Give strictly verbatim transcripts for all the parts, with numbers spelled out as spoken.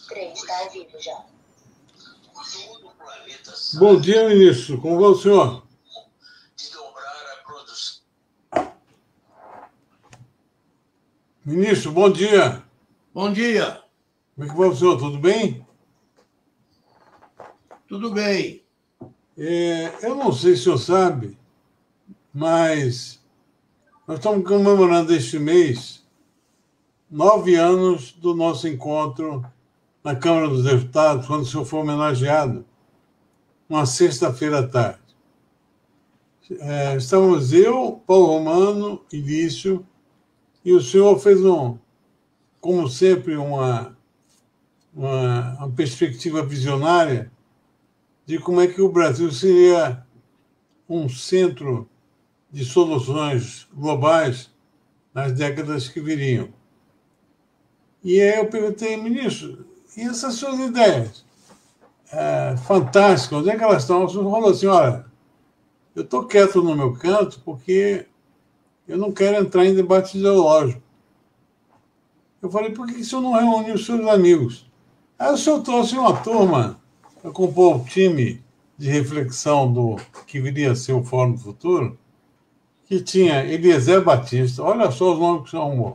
três, está ao vivo já. Bom dia, ministro. Como vai o senhor? Ministro, bom dia. Bom dia. Como é que vai o senhor? Tudo bem? Tudo bem. É, eu não sei se o senhor sabe, mas nós estamos comemorando este mês nove anos do nosso encontro na Câmara dos Deputados, quando o senhor foi homenageado, uma sexta-feira à tarde. É, estávamos eu, Paulo Romano, Ilício, e o senhor fez, um, como sempre, uma, uma, uma perspectiva visionária de como é que o Brasil seria um centro de soluções globais nas décadas que viriam. E aí eu perguntei, ministro, e essas suas ideias é, fantásticas, onde é que elas estão? O senhor falou assim, olha, eu estou quieto no meu canto porque eu não quero entrar em debate ideológico. Eu falei, por que o senhor não reúne os seus amigos? Aí o senhor trouxe uma turma para compor o time de reflexão do que viria a ser o Fórum do Futuro, que tinha Eliezer Batista, olha só os nomes que o senhor arrumou,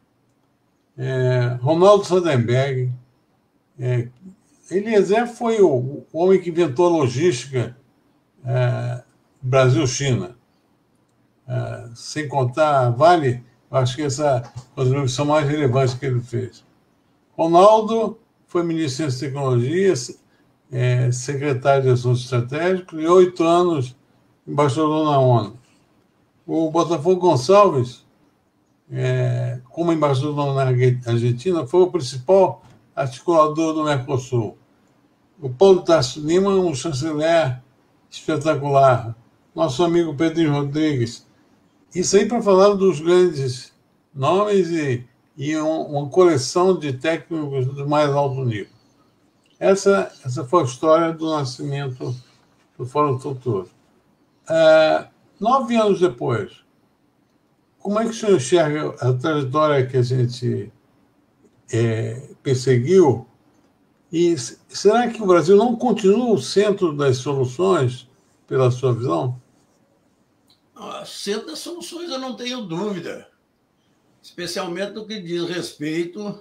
é, Ronaldo Sandenberg. É, Eliezer foi o, o homem que inventou a logística é, Brasil-China. É, sem contar Vale, acho que essa é a contribuição mais relevante que ele fez. Ronaldo foi ministro de Ciência e Tecnologia, é, secretário de Assuntos Estratégicos e oito anos embaixador na ONU. O Botafogo Gonçalves, é, como embaixador na Argentina, foi o principal articulador do Mercosul. O Paulo Tarso Lima, um chanceler espetacular. Nosso amigo Pedrinho Rodrigues. Isso aí para falar dos grandes nomes e, e um, uma coleção de técnicos do mais alto nível. Essa, essa foi a história do nascimento do Fórum Futuro. É, nove anos depois, como é que o senhor enxerga a trajetória que a gente é, perseguiu? E será que o Brasil não continua o centro das soluções, pela sua visão? O centro das soluções eu não tenho dúvida, especialmente no que diz respeito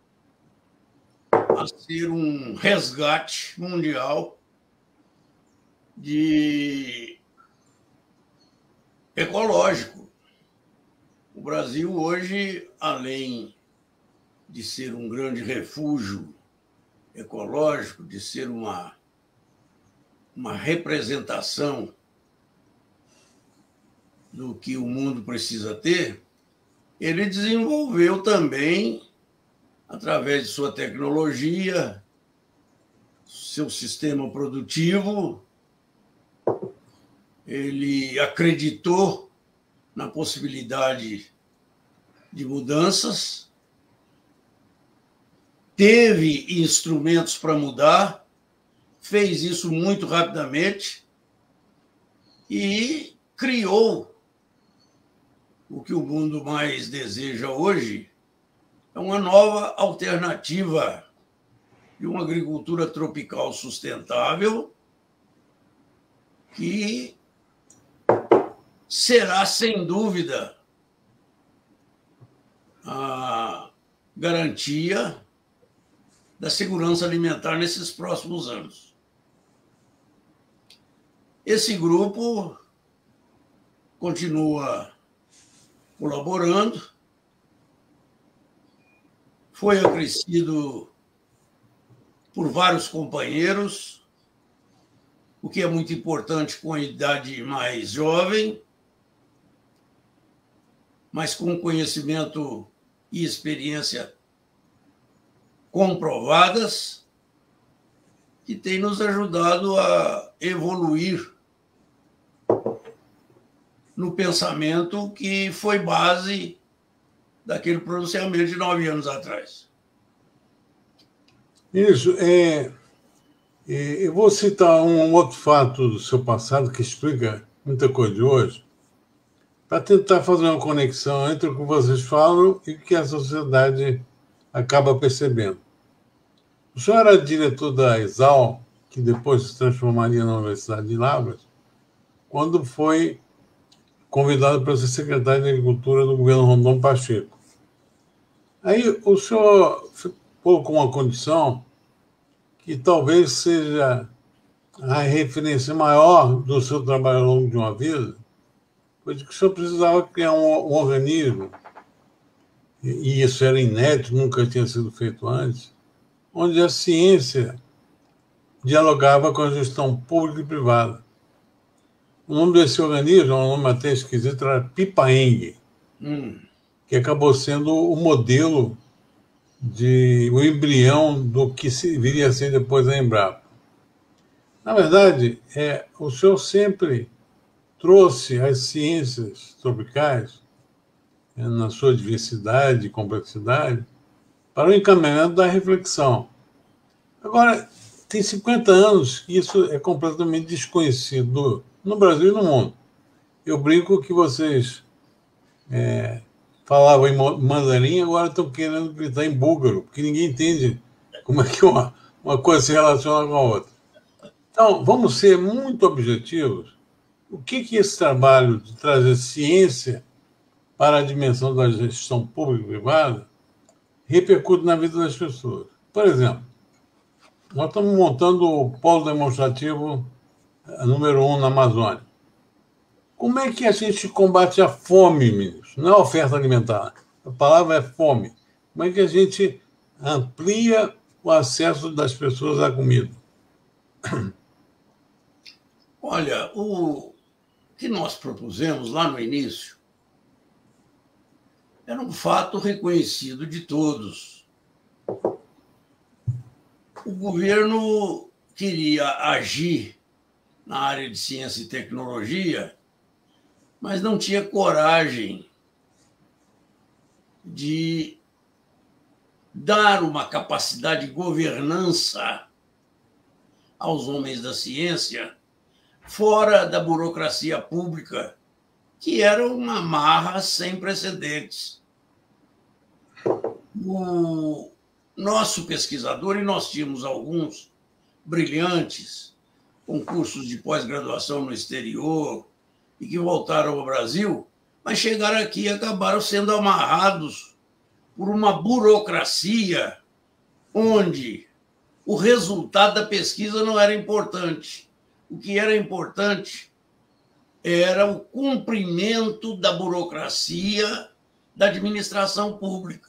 a ser um resgate mundial de ecológico. O Brasil hoje, além de ser um grande refúgio ecológico, de ser uma, uma representação do que o mundo precisa ter, ele desenvolveu também, através de sua tecnologia, seu sistema produtivo, ele acreditou na possibilidade de mudanças, teve instrumentos para mudar, fez isso muito rapidamente e criou o que o mundo mais deseja hoje, é uma nova alternativa de uma agricultura tropical sustentável que será, sem dúvida, a garantia da segurança alimentar nesses próximos anos. Esse grupo continua colaborando, foi acrescido por vários companheiros, o que é muito importante com a idade mais jovem, mas com conhecimento e experiência comprovadas, que tem nos ajudado a evoluir no pensamento que foi base daquele pronunciamento de nove anos atrás. Isso. É, é, eu vou citar um outro fato do seu passado que explica muita coisa de hoje, para tentar fazer uma conexão entre o que vocês falam e o que a sociedade acaba percebendo. O senhor era diretor da ESAL, que depois se transformaria na Universidade de Lavras, quando foi convidado para ser secretário de Agricultura do governo Rondon Pacheco. Aí o senhor colocou uma condição que talvez seja a referência maior do seu trabalho ao longo de uma vida, foi de que o senhor precisava criar um, um organismo, e isso era inédito, nunca tinha sido feito antes, onde a ciência dialogava com a gestão pública e privada. O nome desse organismo, é um nome até esquisito, era Pipaeng, hum. que acabou sendo o modelo, de, o embrião do que se, viria a ser depois a Embrapa. Na verdade, é, o senhor sempre trouxe as ciências tropicais, é, na sua diversidade e complexidade, para o encaminhamento da reflexão. Agora, tem cinquenta anos que isso é completamente desconhecido no Brasil e no mundo. Eu brinco que vocês é, falavam em mandarim, agora estão querendo gritar em búlgaro, porque ninguém entende como é que uma, uma coisa se relaciona com a outra. Então, vamos ser muito objetivos. O que que esse trabalho de trazer ciência para a dimensão da gestão pública e privada repercute na vida das pessoas? Por exemplo, nós estamos montando o polo demonstrativo número um na Amazônia. Como é que a gente combate a fome, ministro? Não é oferta alimentar. A palavra é fome. Como é que a gente amplia o acesso das pessoas à comida? Olha, o que nós propusemos lá no início era um fato reconhecido de todos. O governo queria agir na área de ciência e tecnologia, mas não tinha coragem de dar uma capacidade de governança aos homens da ciência fora da burocracia pública, que era uma marra sem precedentes. O nosso pesquisador, e nós tínhamos alguns brilhantes, com cursos de pós-graduação no exterior, e que voltaram ao Brasil, mas chegaram aqui e acabaram sendo amarrados por uma burocracia onde o resultado da pesquisa não era importante. O que era importante era o cumprimento da burocracia da administração pública.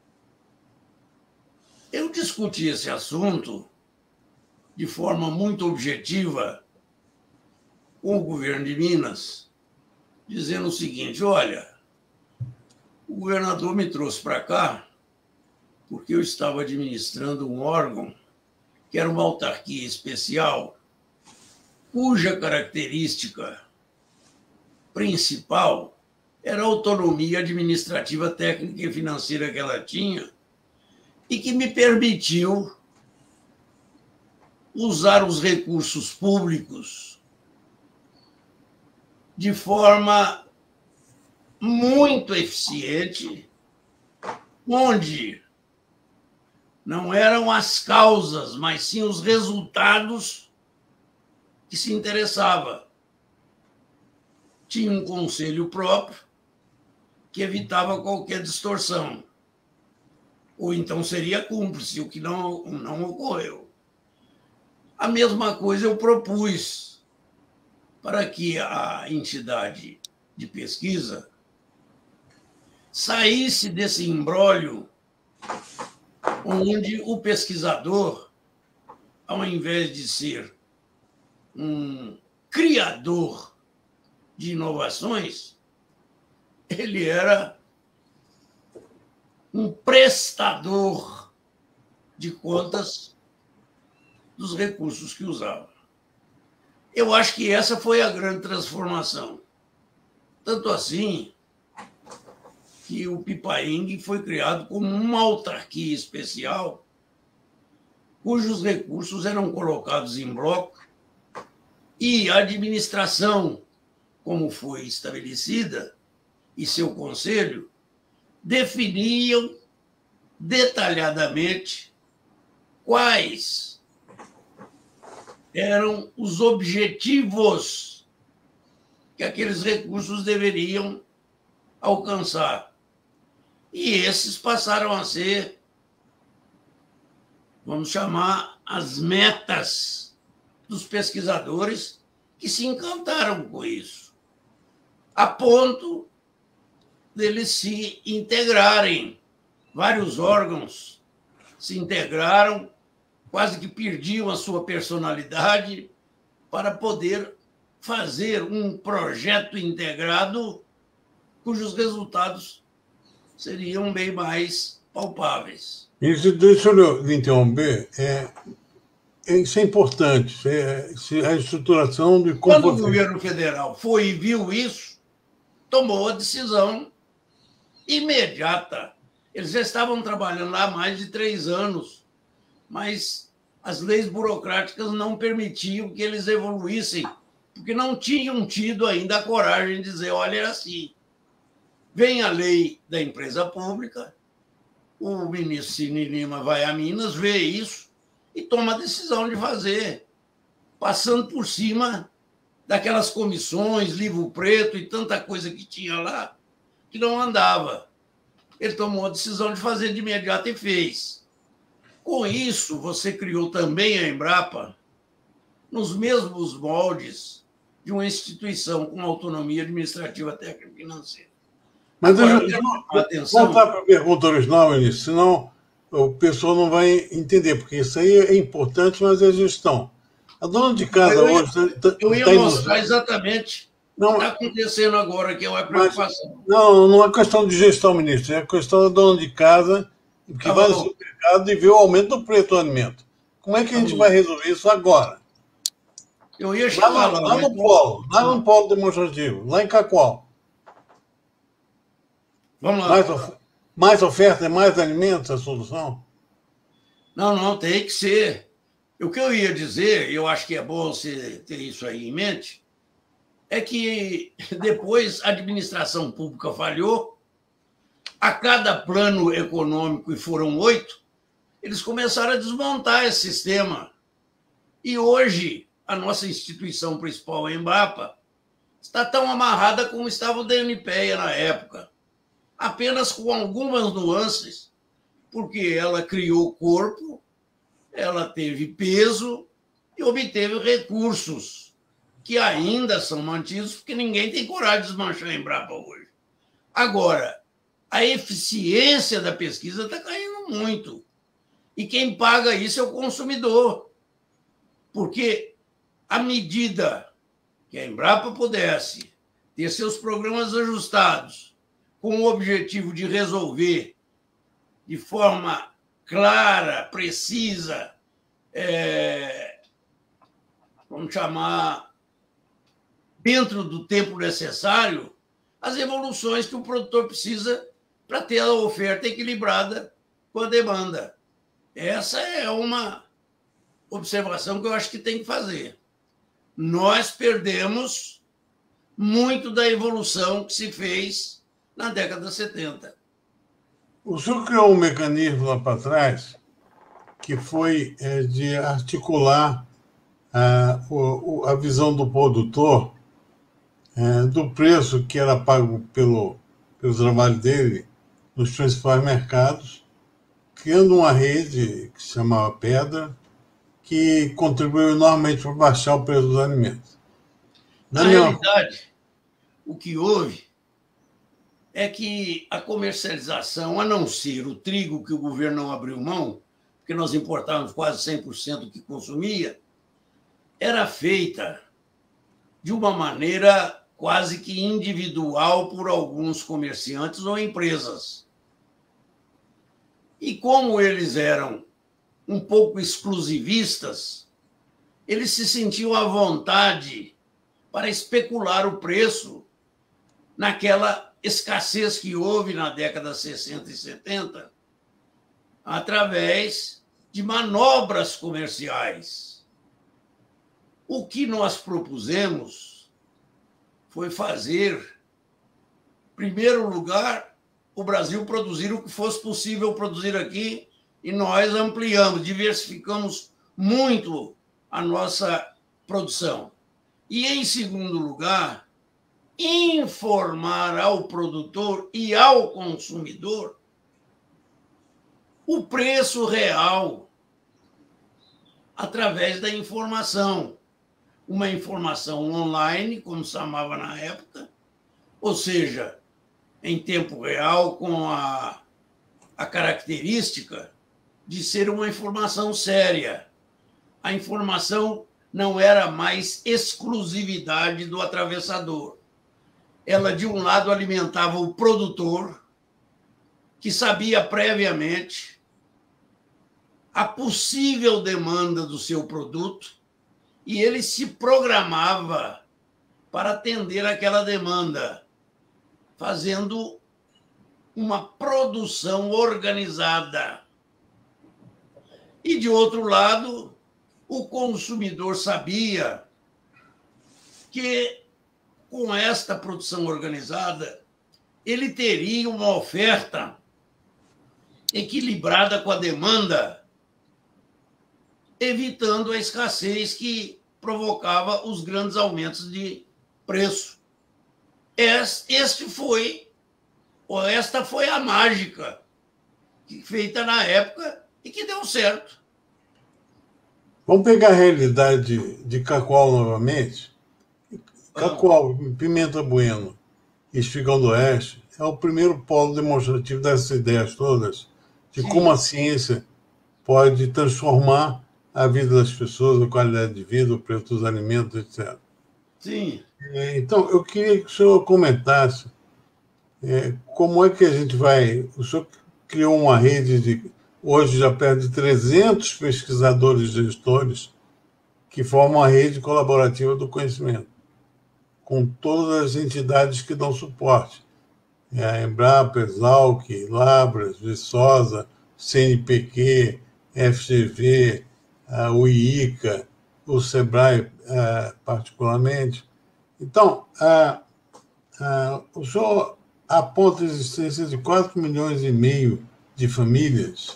Eu discuti esse assunto de forma muito objetiva com o governo de Minas, dizendo o seguinte: olha, o governador me trouxe para cá porque eu estava administrando um órgão que era uma autarquia especial, cuja característica principal era a autonomia administrativa, técnica e financeira que ela tinha, e que me permitiu usar os recursos públicos de forma muito eficiente, onde não eram as causas, mas sim os resultados que se interessava. Tinha um conselho próprio que evitava qualquer distorção. Ou então seria cúmplice, o que não, não ocorreu. A mesma coisa eu propus para que a entidade de pesquisa saísse desse imbróglio onde o pesquisador, ao invés de ser um criador de inovações, ele era um prestador de contas dos recursos que usava. Eu acho que essa foi a grande transformação. Tanto assim que o Pipaeng foi criado como uma autarquia especial, cujos recursos eram colocados em bloco, e a administração, como foi estabelecida, e seu conselho, definiam detalhadamente quais eram os objetivos que aqueles recursos deveriam alcançar. E esses passaram a ser, vamos chamar, as metas dos pesquisadores que se encantaram com isso, a ponto deles se integrarem. Vários órgãos se integraram, quase que perdiam a sua personalidade para poder fazer um projeto integrado cujos resultados seriam bem mais palpáveis. Isso, deixa eu lhe interromper. É, isso é importante, é, a estruturação de Quando o governo federal foi e viu isso, tomou a decisão imediata. Eles já estavam trabalhando lá há mais de três anos, mas as leis burocráticas não permitiam que eles evoluíssem, porque não tinham tido ainda a coragem de dizer, olha, é assim. Vem a lei da empresa pública, o ministro Cine Lima vai a Minas, vê isso e toma a decisão de fazer, passando por cima daquelas comissões, livro preto e tanta coisa que tinha lá, que não andava. Ele tomou a decisão de fazer de imediato e fez. Com isso, você criou também a Embrapa nos mesmos moldes de uma instituição com autonomia administrativa, técnica e financeira. Mas Agora, deixa eu atenção. voltar para a pergunta original, Vinícius, senão o pessoal não vai entender, porque isso aí é importante, mas é gestão. A dona de casa eu ia, hoje... Tá, eu ia tá mostrar indo... exatamente não, o que está acontecendo agora, que é a preocupação. Mas, não, não é questão de gestão, ministro, é questão da dona de casa que tá vai bom. no supermercado e vê o aumento do preço do alimento. Como é que a gente tá vai resolver isso agora? Eu ia chegar lá, lá. Lá no polo, lá no polo demonstrativo, lá em Cacoal. Vamos lá. Mais, of... mais oferta e mais alimentos a solução? Não, não, tem que ser. O que eu ia dizer, e eu acho que é bom você ter isso aí em mente, é que depois a administração pública falhou, a cada plano econômico, e foram oito, eles começaram a desmontar esse sistema. E hoje, a nossa instituição principal, a Embrapa, está tão amarrada como estava o DNPEA na época, apenas com algumas nuances, porque ela criou corpo, ela teve peso e obteve recursos que ainda são mantidos, porque ninguém tem coragem de desmanchar a Embrapa hoje. Agora, a eficiência da pesquisa está caindo muito. E quem paga isso é o consumidor. Porque à medida que a Embrapa pudesse ter seus programas ajustados com o objetivo de resolver de forma clara, precisa, é, vamos chamar, dentro do tempo necessário, as evoluções que o produtor precisa para ter a oferta equilibrada com a demanda. Essa é uma observação que eu acho que tem que fazer. Nós perdemos muito da evolução que se fez na década de setenta. O senhor criou um mecanismo lá para trás que foi é, de articular a, o, a visão do produtor é, do preço que era pago pelo, pelo trabalho dele nos principais mercados, criando uma rede que se chamava Pedra, que contribuiu enormemente para baixar o preço dos alimentos. Na minha... realidade, o que houve é que a comercialização, a não ser o trigo que o governo não abriu mão, porque nós importávamos quase cem por cento do que consumia, era feita de uma maneira quase que individual por alguns comerciantes ou empresas. E como eles eram um pouco exclusivistas, eles se sentiam à vontade para especular o preço naquela escassez que houve na década de sessenta e setenta, através de manobras comerciais. O que nós propusemos foi fazer, em primeiro lugar, o Brasil produzir o que fosse possível produzir aqui E nós ampliamos, diversificamos muito a nossa produção. E, em segundo lugar, informar ao produtor e ao consumidor o preço real através da informação. Uma informação online, como se chamava na época, ou seja, em tempo real, com a, a característica de ser uma informação séria. A informação não era mais exclusividade do atravessador. Ela, de um lado, alimentava o produtor, que sabia previamente a possível demanda do seu produto, e ele se programava para atender aquela demanda, fazendo uma produção organizada. E, de outro lado, o consumidor sabia que, com esta produção organizada, ele teria uma oferta equilibrada com a demanda, evitando a escassez que provocava os grandes aumentos de preço. Este foi, ou esta foi a mágica feita na época e que deu certo. Vamos pegar a realidade de Cacoal novamente. Cacoal, Pimenta Bueno e Espigão do Oeste é o primeiro polo demonstrativo dessas ideias todas, de Sim. como a ciência pode transformar a vida das pessoas, a qualidade de vida, o preço dos alimentos, etcétera. Sim. Então, eu queria que o senhor comentasse é, como é que a gente vai... O senhor criou uma rede de... Hoje já perto de trezentos pesquisadores e gestores que formam a rede colaborativa do conhecimento, com todas as entidades que dão suporte. É a Embrapa, Exalc, Labras, Viçosa, C N P Q, F G V, a U I I C A, o SEBRAE particularmente. Então, a, a, o senhor aponta a existência de quatro milhões e meio de famílias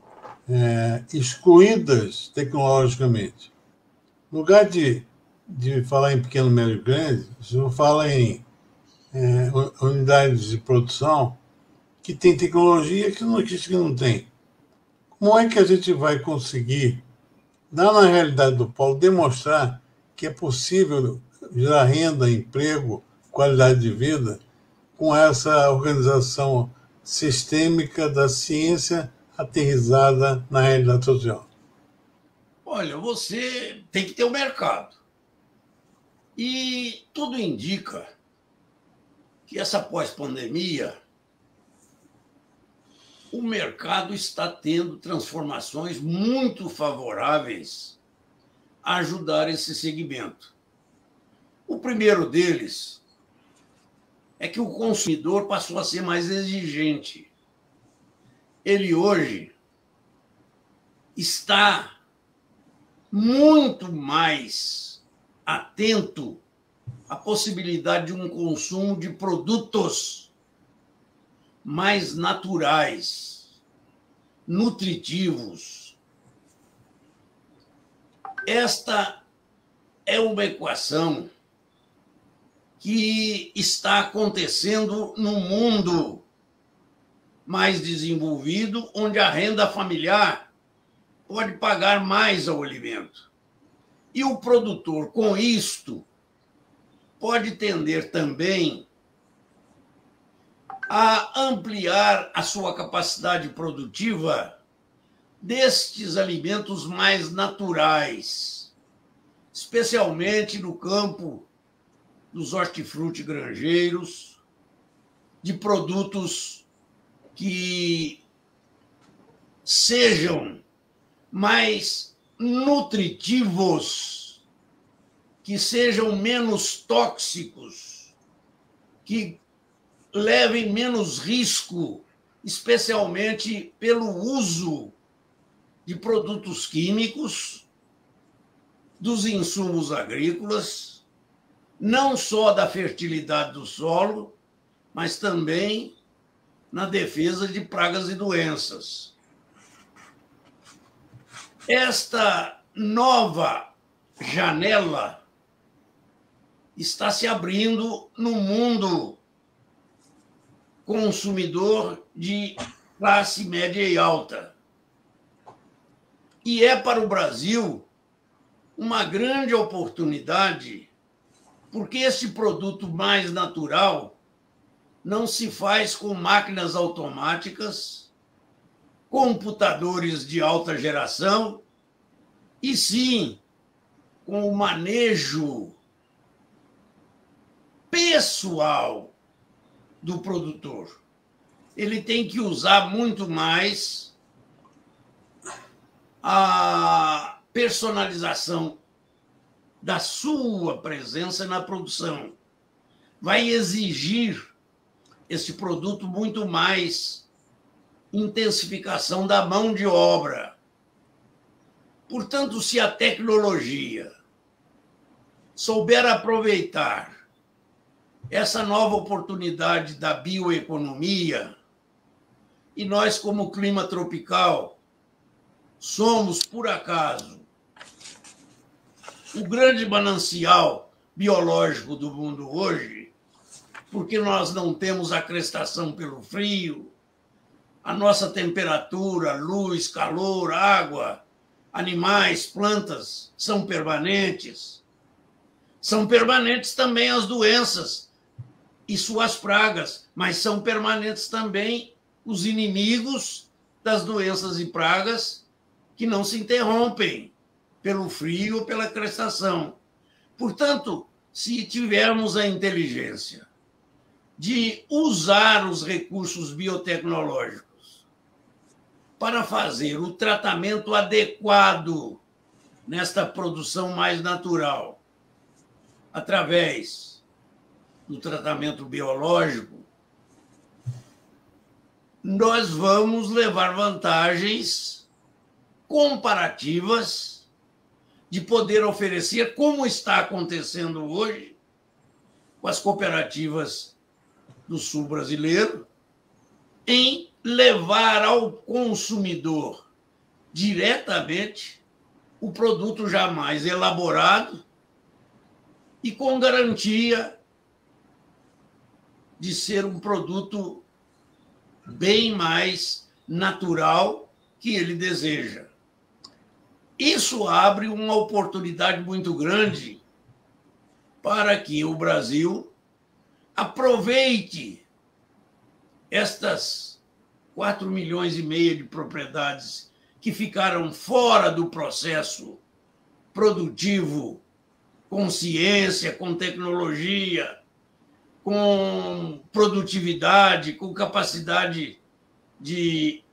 é, excluídas tecnologicamente. No lugar de, de falar em pequeno, médio e grande, o senhor fala em é, unidades de produção que tem tecnologia que não existe, que não tem. Como é que a gente vai conseguir, lá na realidade do polo, demonstrar que é possível gerar renda, emprego, qualidade de vida com essa organização sistêmica da ciência aterrissada na realidade social? Olha, você tem que ter o mercado. E tudo indica que essa pós-pandemia, o mercado está tendo transformações muito favoráveis a ajudar esse segmento. O primeiro deles é que o consumidor passou a ser mais exigente. Ele hoje está muito mais atento à possibilidade de um consumo de produtos mais naturais, nutritivos. Esta é uma equação que está acontecendo no mundo mais desenvolvido, onde a renda familiar pode pagar mais ao alimento. E o produtor, com isto, pode tender também a ampliar a sua capacidade produtiva destes alimentos mais naturais, especialmente no campo dos hortifruti granjeiros, de produtos que sejam mais nutritivos, que sejam menos tóxicos, que levem menos risco, especialmente pelo uso de produtos químicos, dos insumos agrícolas, não só da fertilidade do solo, mas também na defesa de pragas e doenças. esta nova janela está se abrindo no mundo consumidor de classe média e alta. E é para o Brasil uma grande oportunidade, porque esse produto mais natural não se faz com máquinas automáticas, computadores de alta geração, e sim com o manejo pessoal do produtor. Ele tem que usar muito mais a personalização da sua presença na produção. Vai exigir esse produto muito mais intensificação da mão de obra. Portanto, se a tecnologia souber aproveitar essa nova oportunidade da bioeconomia, e nós, como clima tropical, somos, por acaso, o grande manancial biológico do mundo hoje, porque nós não temos a crestação pelo frio, a nossa temperatura, luz, calor, água, animais, plantas são permanentes. São permanentes também as doenças e suas pragas, mas são permanentes também os inimigos das doenças e pragas que não se interrompem pelo frio ou pela crestação. Portanto, se tivermos a inteligência de usar os recursos biotecnológicos para fazer o tratamento adequado nesta produção mais natural, através do tratamento biológico, nós vamos levar vantagens comparativas de poder oferecer, como está acontecendo hoje com as cooperativas do sul brasileiro, em levar ao consumidor diretamente o produto já mais elaborado e com garantia de ser um produto bem mais natural que ele deseja. Isso abre uma oportunidade muito grande para que o Brasil aproveite estas quatro milhões e meio de propriedades que ficaram fora do processo produtivo, com ciência, com tecnologia, com produtividade, com capacidade de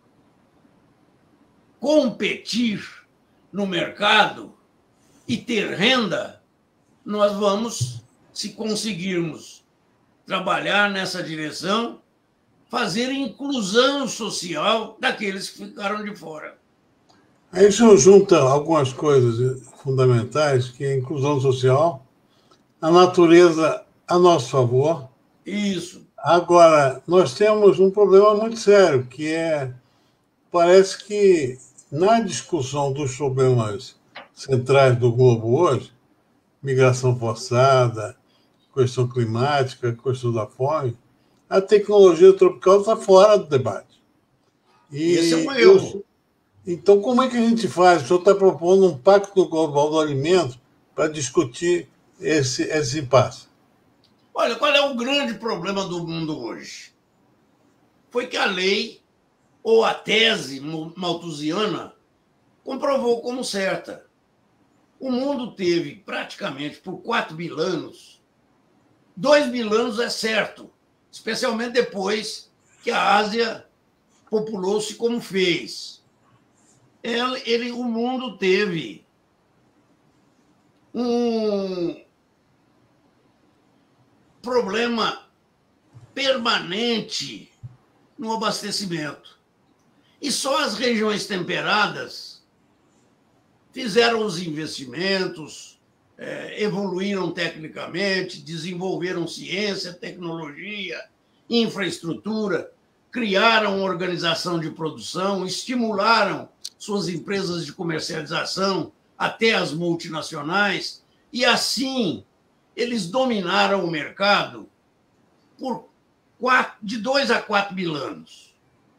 competir no mercado e ter renda. Nós vamos, se conseguirmos trabalhar nessa direção, fazer inclusão social daqueles que ficaram de fora. Aí isso junta algumas coisas fundamentais, que é a inclusão social, a natureza a nosso favor. Isso. Agora, nós temos um problema muito sério, que é, parece que na discussão dos problemas centrais do globo hoje, migração forçada, questão climática, questão da fome, a tecnologia tropical está fora do debate. E esse é um erro. Então, como é que a gente faz? O senhor está propondo um pacto global do alimento para discutir esse, esse impasse. Olha, qual é o grande problema do mundo hoje? Foi que a lei, ou a tese malthusiana, comprovou como certa. O mundo teve, praticamente, por quatro mil anos, dois mil anos é certo, especialmente depois que a Ásia populou-se como fez. Ele, ele, o mundo teve um problema permanente no abastecimento. E só as regiões temperadas fizeram os investimentos, é, evoluíram tecnicamente, desenvolveram ciência, tecnologia, infraestrutura, criaram organização de produção, estimularam suas empresas de comercialização até as multinacionais, e assim eles dominaram o mercado por quatro, de dois a quatro mil anos.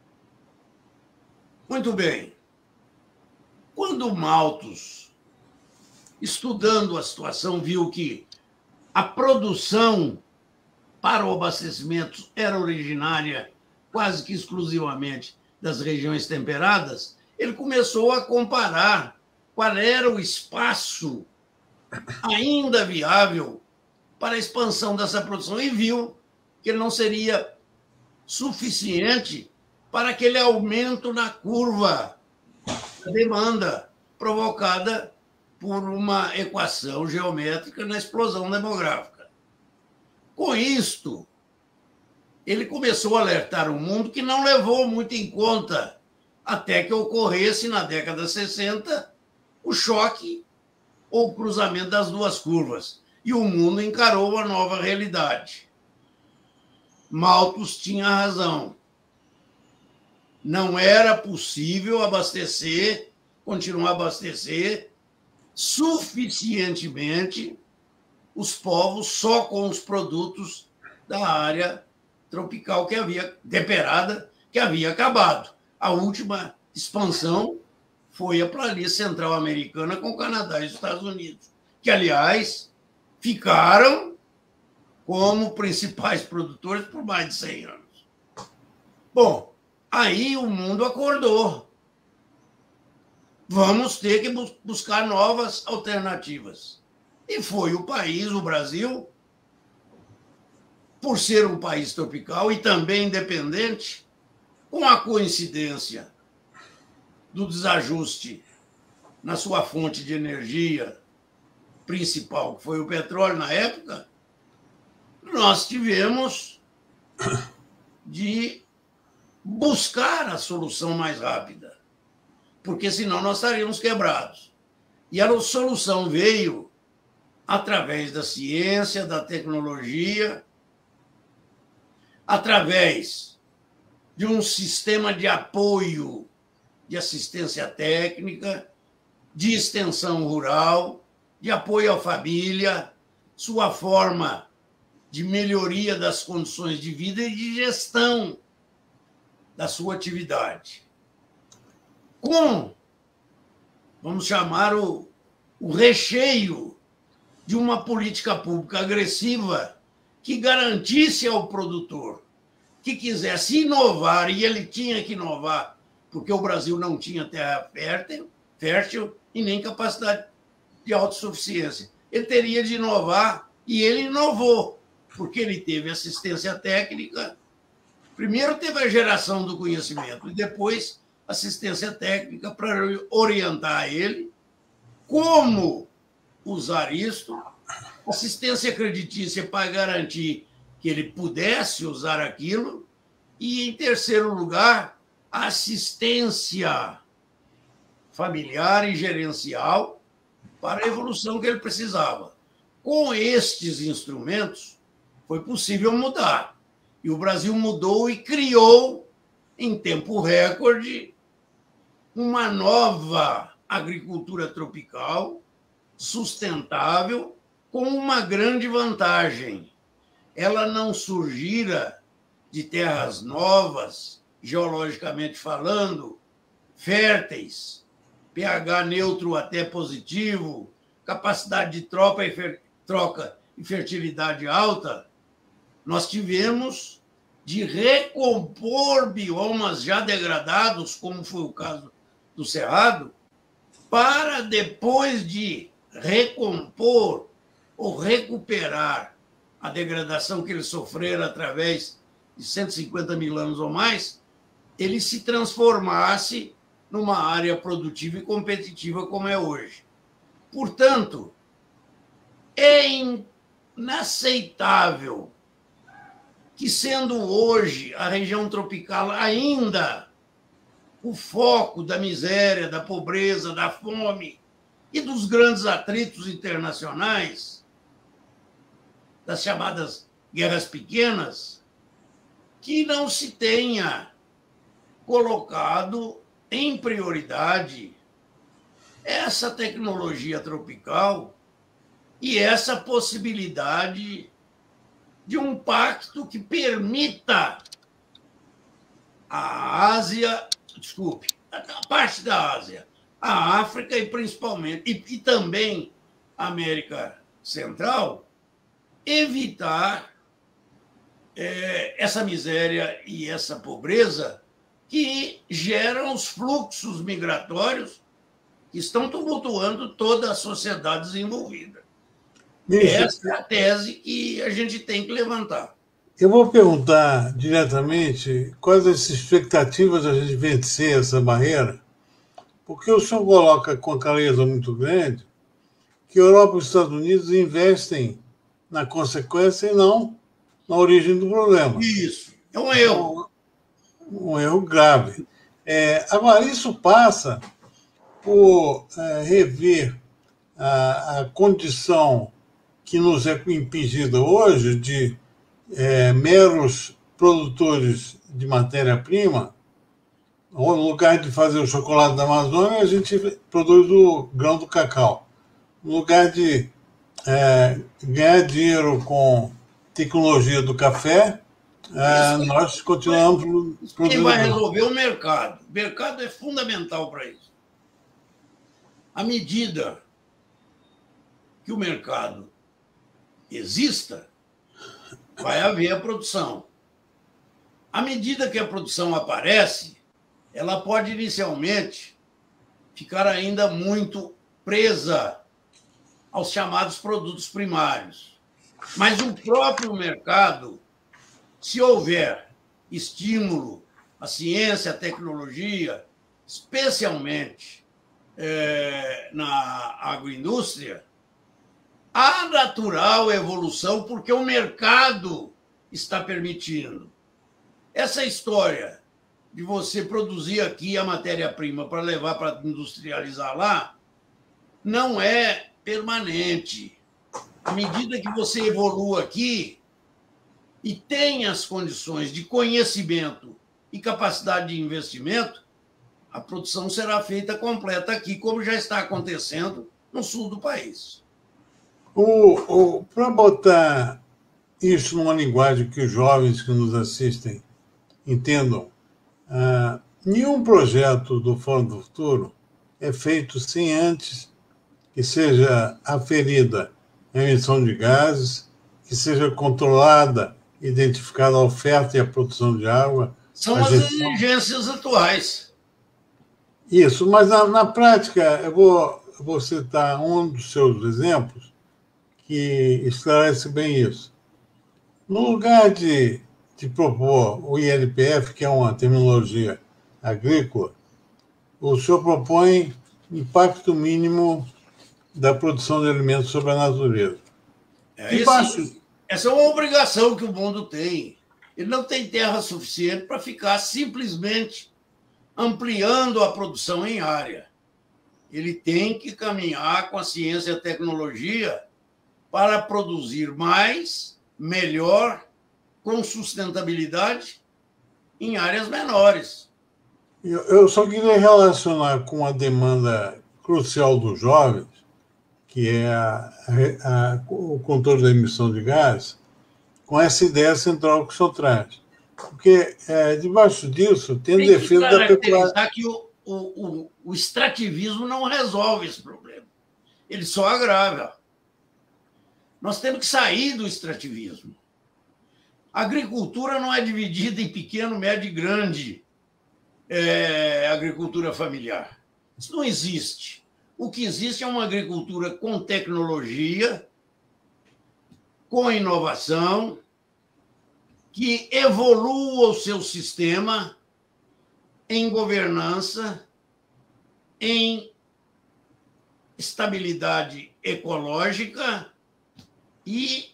Muito bem. Quando Malthus, estudando a situação, viu que a produção para o abastecimento era originária quase que exclusivamente das regiões temperadas, ele começou a comparar qual era o espaço ainda viável para a expansão dessa produção e viu que ele não seria suficiente para aquele aumento na curva da demanda provocada por uma equação geométrica na explosão demográfica. Com isto, ele começou a alertar o mundo, que não levou muito em conta até que ocorresse, na década de sessenta, o choque ou o cruzamento das duas curvas. E o mundo encarou a nova realidade. Malthus tinha razão. Não era possível abastecer, continuar a abastecer suficientemente os povos só com os produtos da área tropical que havia, temperada, que havia acabado. A última expansão foi a planície central americana com o Canadá e os Estados Unidos, que, aliás, ficaram como principais produtores por mais de cem anos. Bom, aí o mundo acordou. Vamos ter que buscar novas alternativas. E foi o país, o Brasil, por ser um país tropical e também independente, com a coincidência do desajuste na sua fonte de energia principal, que foi o petróleo na época, nós tivemos de buscar a solução mais rápida, porque senão nós estaríamos quebrados. E a solução veio através da ciência, da tecnologia, através de um sistema de apoio, de assistência técnica, de extensão rural, de apoio à família, sua forma de melhoria das condições de vida e de gestão da sua atividade. Com, vamos chamar o, o recheio de uma política pública agressiva que garantisse ao produtor que quisesse inovar, e ele tinha que inovar, porque o Brasil não tinha terra fértil, fértil e nem capacidade de autossuficiência. Ele teria de inovar, e ele inovou, porque ele teve assistência técnica. Primeiro teve a geração do conhecimento, e depois assistência técnica para orientar ele como usar isso, assistência creditícia para garantir que ele pudesse usar aquilo, e, em terceiro lugar, assistência familiar e gerencial para a evolução que ele precisava. Com estes instrumentos, foi possível mudar. E o Brasil mudou e criou, em tempo recorde, uma nova agricultura tropical, sustentável, com uma grande vantagem. Ela não surgira de terras novas, geologicamente falando, férteis, pH neutro até positivo, capacidade de troca e, fer... troca e fertilidade alta. Nós tivemos de recompor biomas já degradados, como foi o caso do Cerrado, para, depois de recompor ou recuperar a degradação que eles sofreram através de cento e cinquenta mil anos ou mais, ele se transformasse numa área produtiva e competitiva como é hoje. Portanto, é inaceitável que, sendo hoje a região tropical ainda o foco da miséria, da pobreza, da fome e dos grandes atritos internacionais, das chamadas guerras pequenas, que não se tenha colocado em prioridade essa tecnologia tropical e essa possibilidade de um pacto que permita a Ásia, desculpe, a parte da Ásia, a África e principalmente, e, e também a América Central, evitar é, essa miséria e essa pobreza que geram os fluxos migratórios que estão tumultuando toda a sociedade desenvolvida. Ministro, essa é a tese que a gente tem que levantar. Eu vou perguntar diretamente quais as expectativas da gente vencer essa barreira, porque o senhor coloca com a clareza muito grande que a Europa e os Estados Unidos investem na consequência e não na origem do problema. Isso, é um erro. Um, um erro grave. É, agora, isso passa por é, rever a, a condição que nos é impingida hoje de é, meros produtores de matéria-prima. No lugar de fazer o chocolate da Amazônia, a gente produz o grão do cacau. No lugar de é, ganhar dinheiro com tecnologia do café, é, nós continuamos produzindo. Quem vai resolver é o mercado. O mercado é fundamental para isso. À medida que o mercado exista, vai haver a produção. À medida que a produção aparece, ela pode inicialmente ficar ainda muito presa aos chamados produtos primários. Mas o próprio mercado, se houver estímulo à ciência, à tecnologia, especialmente é, na agroindústria, há natural evolução porque o mercado está permitindo. Essa história de você produzir aqui a matéria-prima para levar para industrializar lá não é permanente. À medida que você evolua aqui e tem as condições de conhecimento e capacidade de investimento, a produção será feita completa aqui, como já está acontecendo no sul do país. O, o, para botar isso numa linguagem que os jovens que nos assistem entendam, ah, nenhum projeto do Fórum do Futuro é feito sem antes que seja aferida a emissão de gases, que seja controlada, identificada a oferta e a produção de água. São as gestão... exigências atuais. Isso, mas na, na prática, eu vou, eu vou citar um dos seus exemplos que esclarece bem isso. No lugar de, de propor o I L P F, que é uma terminologia agrícola, o senhor propõe impacto mínimo da produção de alimentos sobre a natureza. É, esse, essa é uma obrigação que o mundo tem. Ele não tem terra suficiente para ficar simplesmente ampliando a produção em área. Ele tem que caminhar com a ciência e a tecnologia para produzir mais, melhor, com sustentabilidade em áreas menores. Eu, eu só queria relacionar com a demanda crucial dos jovens, que é a, a, o controle da emissão de gás, com essa ideia central que o senhor traz. Porque é, debaixo disso tem, tem defesa da pecuária. Que o, o, o extrativismo não resolve esse problema. Ele só agrava. Nós temos que sair do extrativismo. A agricultura não é dividida em pequeno, médio e grande é, agricultura familiar. Isso não existe. O que existe é uma agricultura com tecnologia, com inovação, que evolua o seu sistema em governança, em estabilidade ecológica e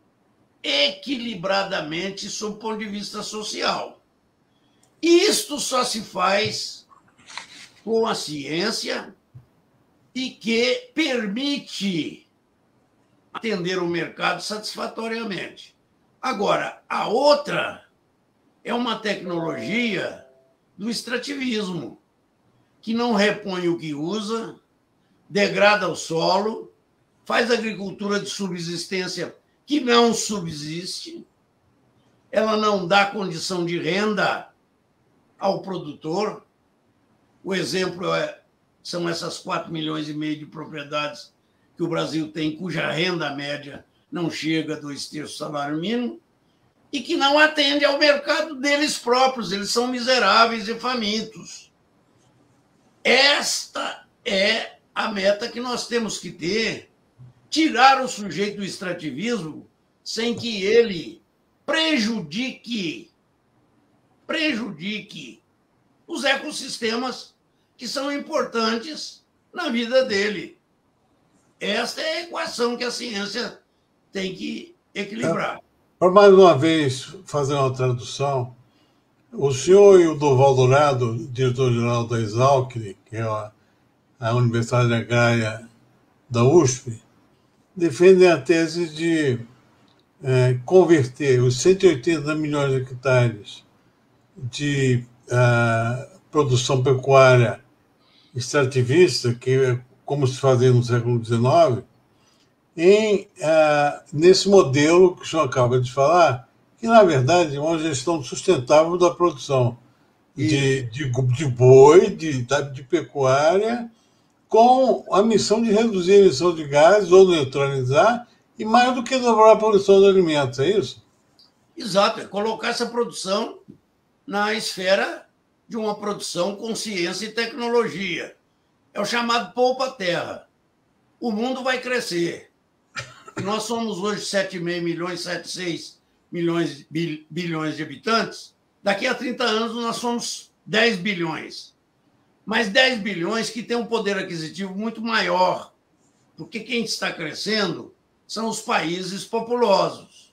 equilibradamente sob o ponto de vista social. Isto só se faz com a ciência e que permite atender o mercado satisfatoriamente. Agora, a outra é uma tecnologia do extrativismo, que não repõe o que usa, degrada o solo, faz agricultura de subsistência que não subsiste, ela não dá condição de renda ao produtor. O exemplo é, são essas quatro milhões e meio de propriedades que o Brasil tem, cuja renda média não chega a dois terços do salário mínimo, e que não atende ao mercado deles próprios, eles são miseráveis e famintos. Esta é a meta que nós temos que ter, tirar o sujeito do extrativismo sem que ele prejudique, prejudique os ecossistemas que são importantes na vida dele. Esta é a equação que a ciência tem que equilibrar. Para mais uma vez fazer uma tradução, o senhor e o Durval Dourado, diretor-geral da Exalc, que é a, a Universidade Agrária da U S P, defendem a tese de é, converter os cento e oitenta milhões de hectares de uh, produção pecuária extrativista, que é como se fazia no século dezenove, em, uh, nesse modelo que o senhor acaba de falar, que, na verdade, é uma gestão sustentável da produção de, de, de boi, de, de pecuária, com a missão de reduzir a emissão de gases ou neutralizar, e mais do que dobrar a produção de alimentos, é isso? Exato, é colocar essa produção na esfera de uma produção com ciência e tecnologia. É o chamado poupa-terra. O mundo vai crescer. Nós somos hoje sete vírgula cinco milhões, sete vírgula seis milhões, bilhões de habitantes. Daqui a trinta anos nós somos dez bilhões. Mas dez bilhões que têm um poder aquisitivo muito maior, porque quem está crescendo são os países populosos.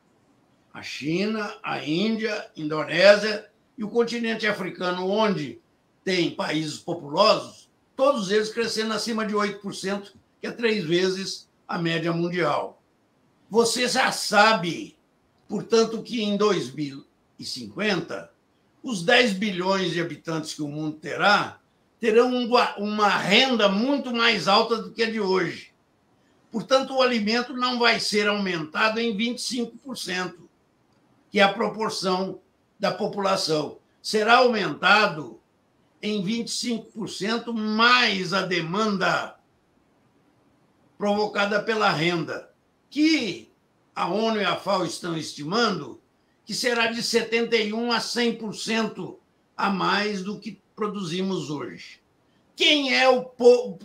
A China, a Índia, a Indonésia e o continente africano, onde tem países populosos, todos eles crescendo acima de oito por cento, que é três vezes a média mundial. Você já sabe, portanto, que em dois mil e cinquenta, os dez bilhões de habitantes que o mundo terá, terão uma renda muito mais alta do que a de hoje. Portanto, o alimento não vai ser aumentado em vinte e cinco por cento, que é a proporção da população. Será aumentado em vinte e cinco por cento mais a demanda provocada pela renda, que a ONU e a FAO estão estimando que será de setenta e um por cento a cem por cento a mais do que produzimos hoje. Quem é o, o,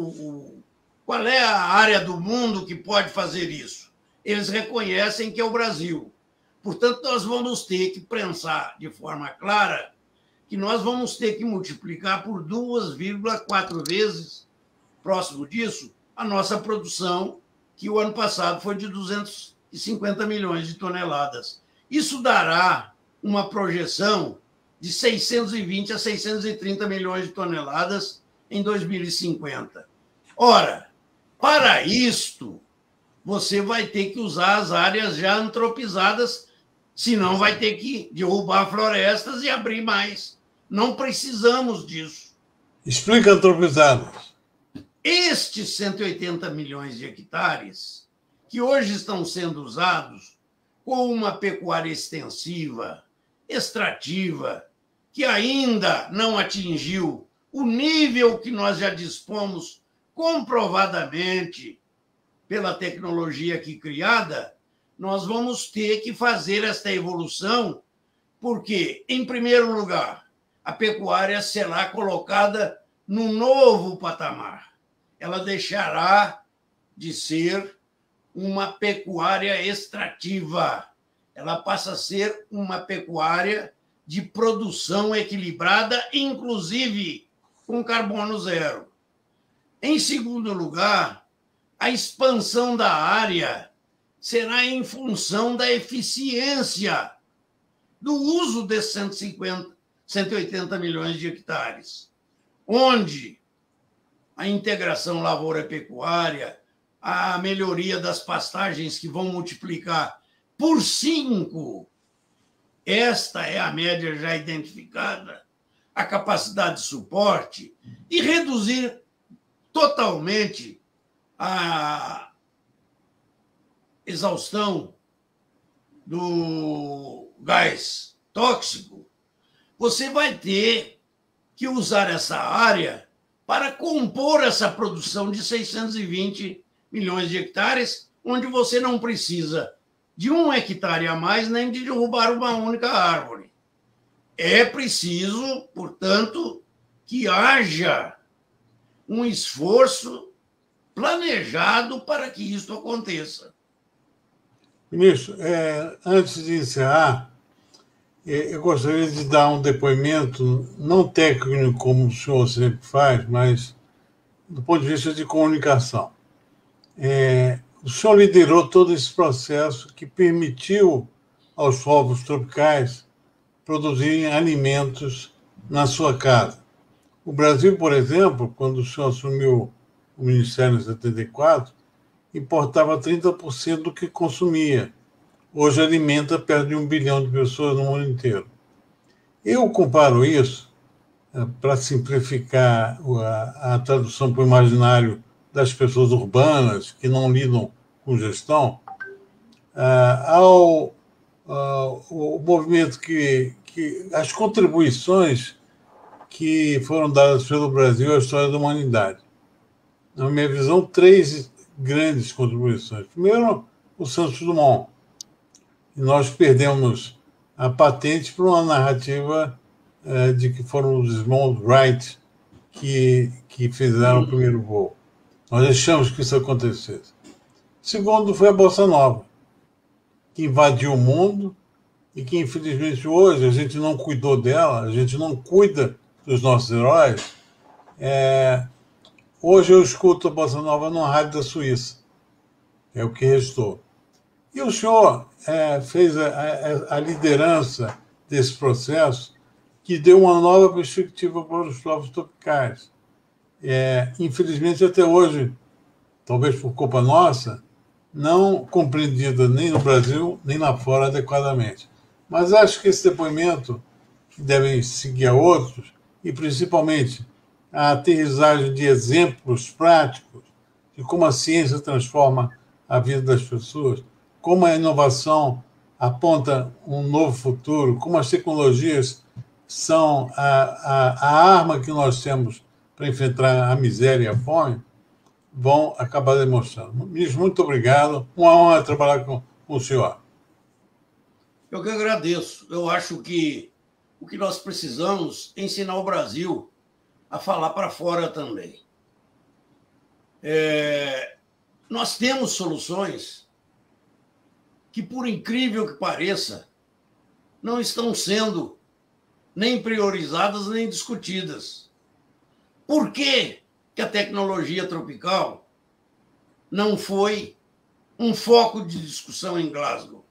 o qual é a área do mundo que pode fazer isso? Eles reconhecem que é o Brasil. Portanto, nós vamos ter que pensar de forma clara que nós vamos ter que multiplicar por duas vírgula quatro vezes, próximo disso, a nossa produção, que o ano passado foi de duzentos e cinquenta milhões de toneladas. Isso dará uma projeção de seiscentos e vinte a seiscentos e trinta milhões de toneladas em dois mil e cinquenta. Ora, para isto, você vai ter que usar as áreas já antropizadas, senão vai ter que derrubar florestas e abrir mais. Não precisamos disso. Explica antropizadas. Estes cento e oitenta milhões de hectares, que hoje estão sendo usados com uma pecuária extensiva, extrativa, que ainda não atingiu o nível que nós já dispomos comprovadamente pela tecnologia aqui criada, nós vamos ter que fazer esta evolução, porque, em primeiro lugar, a pecuária será colocada num novo patamar. Ela deixará de ser uma pecuária extrativa. Ela passa a ser uma pecuária de produção equilibrada, inclusive com carbono zero. Em segundo lugar, a expansão da área será em função da eficiência do uso desses cento e cinquenta, cento e oitenta milhões de hectares, onde a integração lavoura-pecuária, a melhoria das pastagens que vão multiplicar por cinco, esta é a média já identificada, a capacidade de suporte e reduzir totalmente a exaustão do gás tóxico, você vai ter que usar essa área para compor essa produção de seiscentos e vinte milhões de hectares, onde você não precisa de um hectare a mais nem de derrubar uma única árvore. É preciso, portanto, que haja um esforço planejado para que isso aconteça. Ministro, é, antes de encerrar, eu gostaria de dar um depoimento, não técnico como o senhor sempre faz, mas do ponto de vista de comunicação. É, o senhor liderou todo esse processo que permitiu aos povos tropicais produzirem alimentos na sua casa. O Brasil, por exemplo, quando o senhor assumiu o Ministério em setenta e quatro, importava trinta por cento do que consumia. Hoje alimenta perto de um bilhão de pessoas no mundo inteiro. Eu comparo isso, para simplificar a, a tradução para o imaginário das pessoas urbanas que não lidam com gestão, ao, ao, ao movimento que, que... as contribuições que foram dadas pelo Brasil à história da humanidade. Na minha visão, três grandes contribuições. Primeiro, o Santos Dumont. E nós perdemos a patente por uma narrativa eh, de que foram os irmãos Wright que, que fizeram o primeiro voo. Nós deixamos que isso acontecesse. Segundo, foi a Bossa Nova, que invadiu o mundo e que, infelizmente, hoje a gente não cuidou dela, a gente não cuida dos nossos heróis. É... Hoje eu escuto a Bossa Nova numa rádio da Suíça. É o que restou. E o senhor é, fez a, a, a liderança desse processo que deu uma nova perspectiva para os povos tropicais. É, infelizmente, até hoje, talvez por culpa nossa, não compreendida nem no Brasil, nem lá fora adequadamente. Mas acho que esse depoimento, que devem seguir a outros, e principalmente a aterrissagem de exemplos práticos de como a ciência transforma a vida das pessoas, como a inovação aponta um novo futuro, como as tecnologias são a, a, a arma que nós temos para enfrentar a miséria e a fome, vão acabar demonstrando. Ministro, muito obrigado. Uma honra trabalhar com, com o senhor. Eu que agradeço. Eu acho que o que nós precisamos é ensinar o Brasil a falar para fora também. É, nós temos soluções que, por incrível que pareça, não estão sendo nem priorizadas nem discutidas. Por que que a tecnologia tropical não foi um foco de discussão em Glasgow?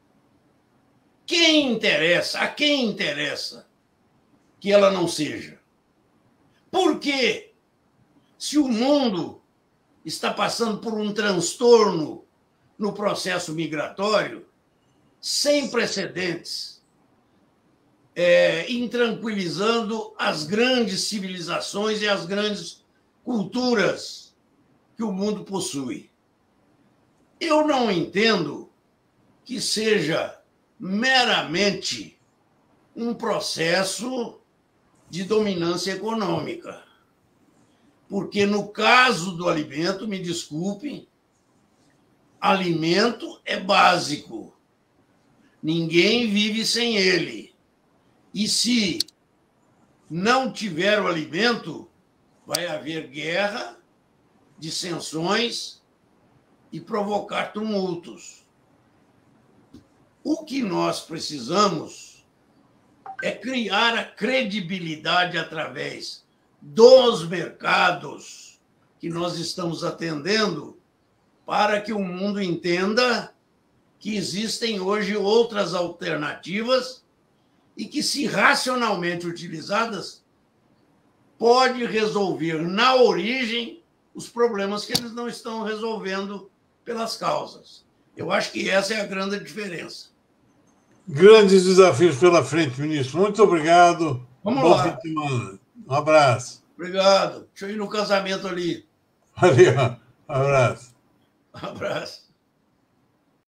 Quem interessa? A quem interessa que ela não seja? Por que, se o mundo está passando por um transtorno no processo migratório sem precedentes, é, intranquilizando as grandes civilizações e as grandes culturas que o mundo possui? Eu não entendo que seja meramente um processo de dominância econômica. Porque, no caso do alimento, me desculpem, alimento é básico. Ninguém vive sem ele. E se não tiver o alimento, vai haver guerra, dissensões e provocar tumultos. O que nós precisamos é criar a credibilidade através dos mercados que nós estamos atendendo, para que o mundo entenda que existem hoje outras alternativas e que, se racionalmente utilizadas, pode resolver na origem os problemas que eles não estão resolvendo pelas causas. Eu acho que essa é a grande diferença. Grandes desafios pela frente, ministro. Muito obrigado. Vamos Bom lá. fim de semana. Um abraço. Obrigado. Deixa eu ir no casamento ali. Valeu. Um abraço. Um abraço.